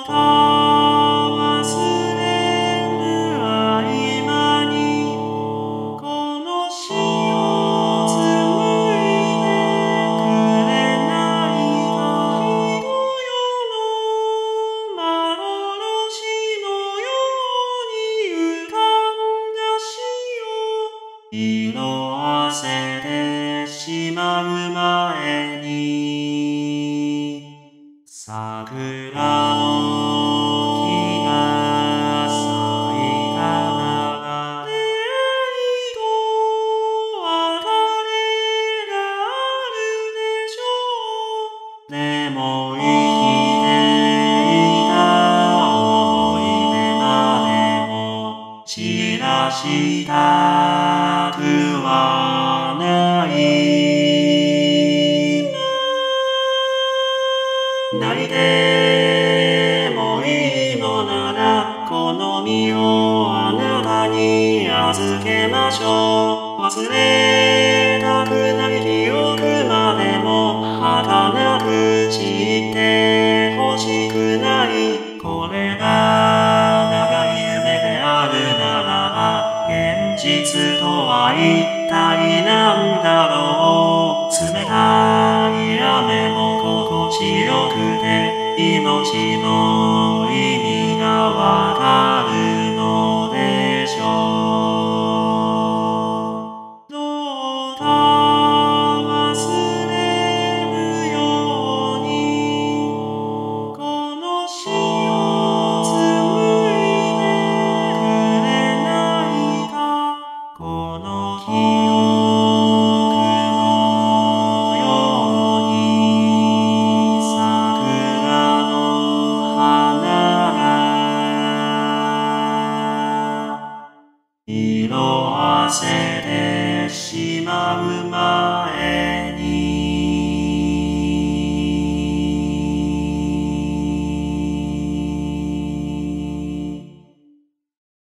色あせてしまう前に桜の木が咲いたなら出会いと別れがあるでしょう。でも生きていた思い出までも散らしたくはない。泣いてもいいのならこの身をあなたに預けましょう。忘れたくない記憶までも儚く散ってほしくない。これが長い夢であるならば現実とは一体なんだろう。冷たい雨も心地よくて命の意味がわかるのでしょう。どうか忘れぬようにこの詩を紡いでくれないか。この記憶のように桜の花が色あせてし